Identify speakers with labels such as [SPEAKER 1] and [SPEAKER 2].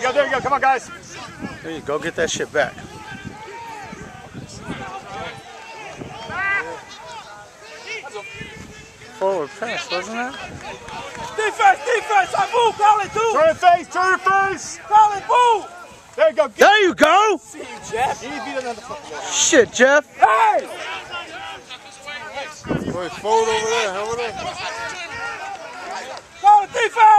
[SPEAKER 1] go, there you go. Come on, guys.
[SPEAKER 2] There you go. Get that shit back. Forward pass, wasn't it?
[SPEAKER 3] Defense, I move, call it, dude.
[SPEAKER 1] Turn your face.
[SPEAKER 3] Call it, move.
[SPEAKER 1] There you go.
[SPEAKER 2] There you go.
[SPEAKER 3] See you, Jeff.
[SPEAKER 2] Shit, Jeff.
[SPEAKER 3] Hey.
[SPEAKER 4] Boy, forward over there, helmet up.
[SPEAKER 3] Call it, defense.